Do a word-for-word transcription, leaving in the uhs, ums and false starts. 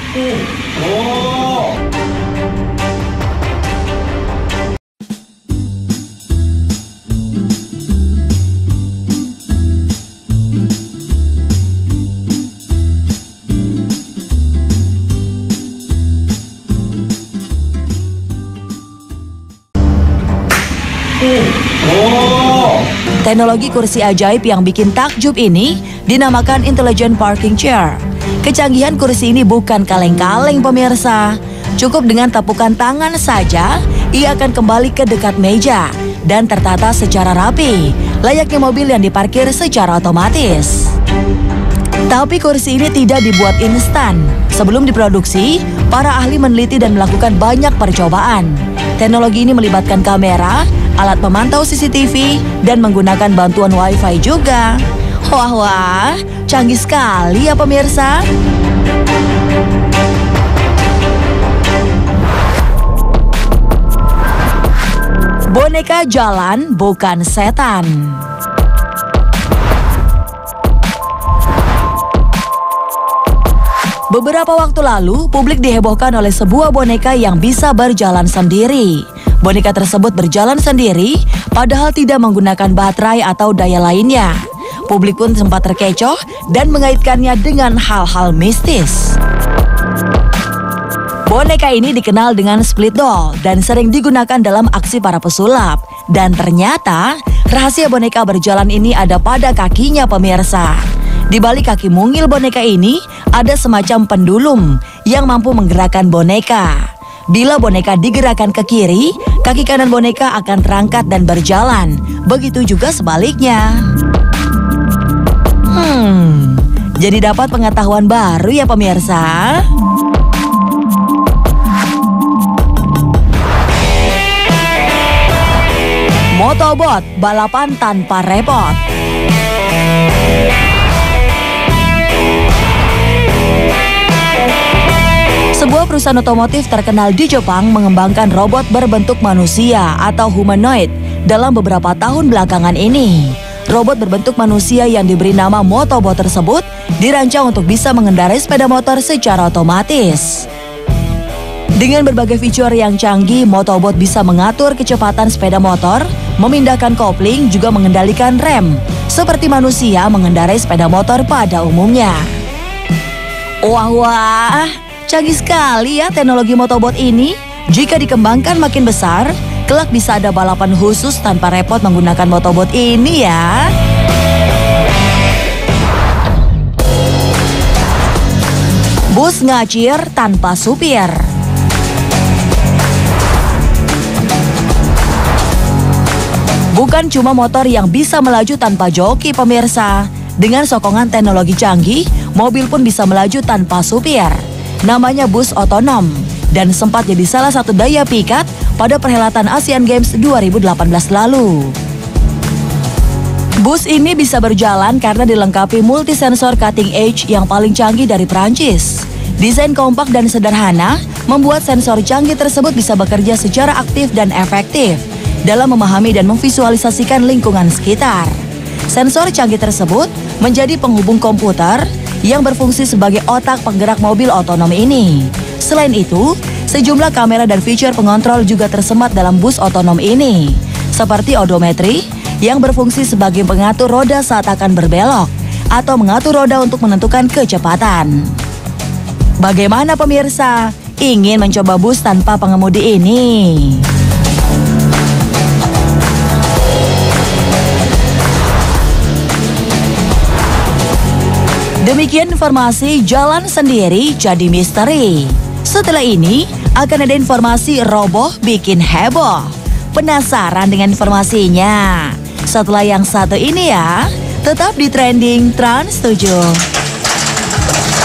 Oh. Oh. Teknologi kursi ajaib yang bikin takjub ini dinamakan Intelligent Parking Chair. Kecanggihan kursi ini bukan kaleng-kaleng pemirsa. Cukup dengan tepukan tangan saja, ia akan kembali ke dekat meja dan tertata secara rapi, layaknya mobil yang diparkir secara otomatis. Tapi kursi ini tidak dibuat instan. Sebelum diproduksi, para ahli meneliti dan melakukan banyak percobaan. Teknologi ini melibatkan kamera, alat pemantau C C T V, dan menggunakan bantuan Wi-Fi juga. Wah, wah, canggih sekali ya pemirsa. Boneka jalan bukan setan. Beberapa waktu lalu, publik dihebohkan oleh sebuah boneka yang bisa berjalan sendiri. Boneka tersebut berjalan sendiri, padahal tidak menggunakan baterai atau daya lainnya. Publik pun sempat terkecoh dan mengaitkannya dengan hal-hal mistis. Boneka ini dikenal dengan split doll dan sering digunakan dalam aksi para pesulap. Dan ternyata, rahasia boneka berjalan ini ada pada kakinya pemirsa. Di balik kaki mungil boneka ini, ada semacam pendulum yang mampu menggerakkan boneka. Bila boneka digerakkan ke kiri, kaki kanan boneka akan terangkat dan berjalan. Begitu juga sebaliknya. Hmm, jadi dapat pengetahuan baru ya pemirsa. Motobot, balapan tanpa repot. Sebuah perusahaan otomotif terkenal di Jepang mengembangkan robot berbentuk manusia atau humanoid dalam beberapa tahun belakangan ini. Robot berbentuk manusia yang diberi nama Motobot tersebut dirancang untuk bisa mengendarai sepeda motor secara otomatis. Dengan berbagai fitur yang canggih, Motobot bisa mengatur kecepatan sepeda motor, memindahkan kopling, juga mengendalikan rem, seperti manusia mengendarai sepeda motor pada umumnya. Wah, wah, canggih sekali ya teknologi Motobot ini. Jika dikembangkan makin besar, kelak bisa ada balapan khusus tanpa repot menggunakan Motobot ini ya. Bus ngacir tanpa supir. Bukan cuma motor yang bisa melaju tanpa joki pemirsa. Dengan sokongan teknologi canggih, mobil pun bisa melaju tanpa supir. Namanya bus otonom dan sempat jadi salah satu daya pikat pada perhelatan Asian Games dua ribu delapan belas lalu. Bus ini bisa berjalan karena dilengkapi multisensor cutting edge yang paling canggih dari Prancis. Desain kompak dan sederhana membuat sensor canggih tersebut bisa bekerja secara aktif dan efektif dalam memahami dan memvisualisasikan lingkungan sekitar. Sensor canggih tersebut menjadi penghubung komputer yang berfungsi sebagai otak penggerak mobil otonom ini. Selain itu, sejumlah kamera dan fitur pengontrol juga tersemat dalam bus otonom ini, seperti odometri yang berfungsi sebagai pengatur roda saat akan berbelok atau mengatur roda untuk menentukan kecepatan. Bagaimana pemirsa? Ingin mencoba bus tanpa pengemudi ini? Demikian informasi jalan sendiri jadi misteri. Setelah ini akan ada informasi roboh bikin heboh. Penasaran dengan informasinya? Setelah yang satu ini ya, tetap di Trending Trans tujuh.